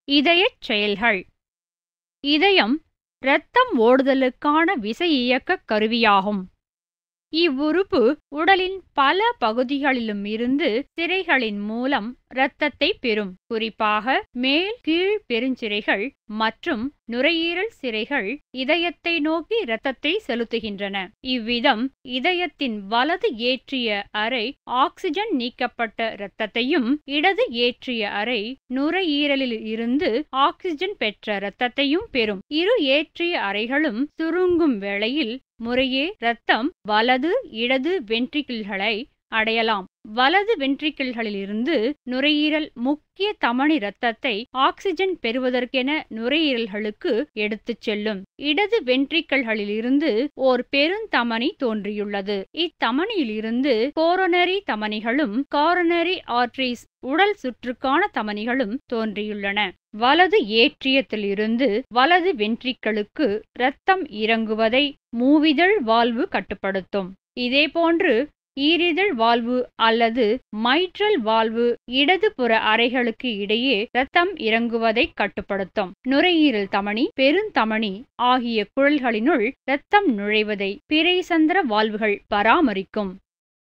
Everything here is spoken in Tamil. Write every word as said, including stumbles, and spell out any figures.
இதயச் செயல்கள். இதயம் இரத்தம் ஓடுதலுக்கான விசையியக்க கருவியாகும். இவ்வுறுப்பு உடலின் பல பகுதிகளிலும் இருந்து சிரைகளின் மூலம் இரத்தத்தை பெறும். குறிப்பாக மேல் கீழ் பெருஞ்சிரைகள் மற்றும் நுரையீரல் சிரைகள் இதயத்தை நோக்கி இரத்தத்தை செலுத்துகின்றன. இவ்விதம் இதயத்தின் வலது ஏற்றிய அறை ஆக்சிஜன் நீக்கப்பட்ட இரத்தத்தையும், இடது ஏற்றிய அறை நுரையீரலில் இருந்து ஆக்சிஜன் பெற்ற இரத்தத்தையும் பெறும். இரு ஏற்றிய அறைகளும் சுருங்கும் வேளையில் முறையே இரத்தம் வலது இடது வென்ட்ரிக்கிள்களை அடையலாம். வலது வென்ட்ரிக்கிள்களிலிருந்து நுரையீரல் முக்கிய தமனி இரத்தத்தை ஆக்சிஜன் பெறுவதற்கென நுரையீரல்களுக்கு எடுத்துச் செல்லும். இடது வென்ட்ரிக்கிள்களிலிருந்து ஓர் பெருந்தமனி தோன்றியுள்ளது. இத்தமனியிலிருந்து கோரோனரி தமனிகளும் காரோனரி ஆர்டரிஸ் உடல் சுற்றுக்கான தமனிகளும் தோன்றியுள்ளன. வலது ஏற்றியத்திலிருந்து வலது வென்ட்ரிக்கிளுக்கு இரத்தம் இறங்குவதை மூவிதழ் வால்வு கட்டுப்படுத்தும். இதேபோன்று ஈரிதழ் வால்வு அல்லது மைட்ரல் வால்வு இடதுபுற அறைகளுக்கு இடையே இரத்தம் இறங்குவதை கட்டுப்படுத்தும். நுரையீரல் தமனி, பெருந்தமனி ஆகிய குழல்களினுள் இரத்தம் நுழைவதை பிறைசந்திர வால்வுகள் பராமரிக்கும்.